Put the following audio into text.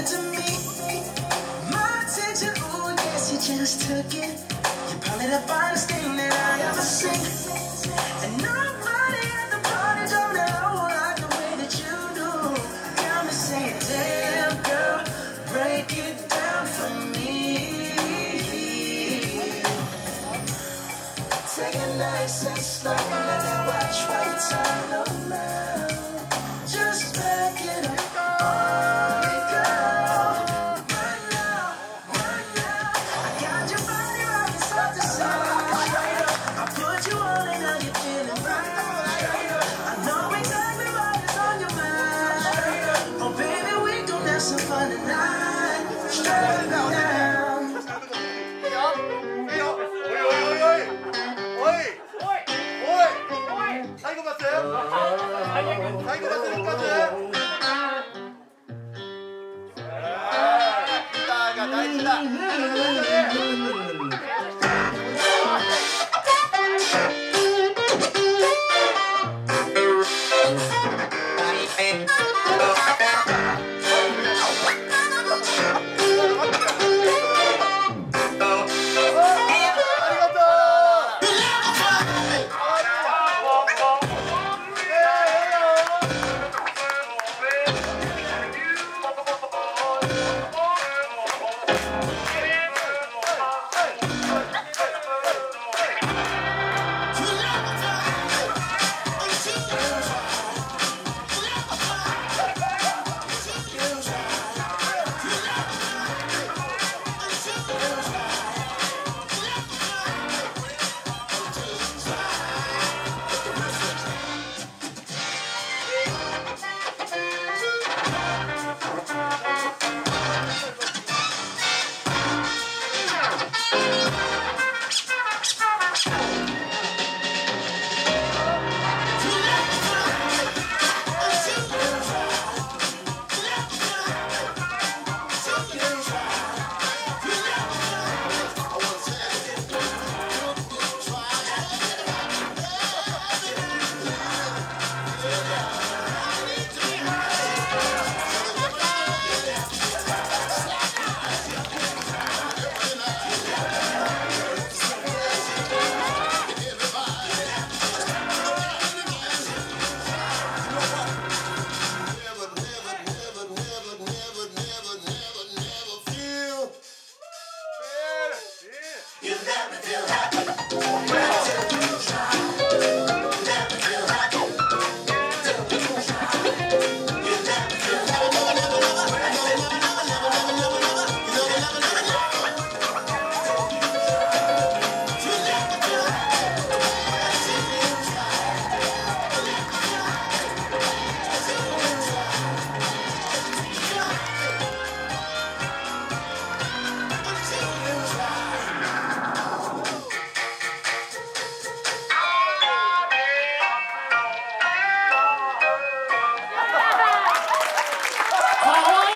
to me. My attention, ooh, yes, you just took it. You're probably the finest thing that I ever seen. And nobody at the party don't know like the way that you do. Got me saying, damn girl, break it down for me. Take it nice and slow, let me watch while you turn around. Just back it up. 最後バ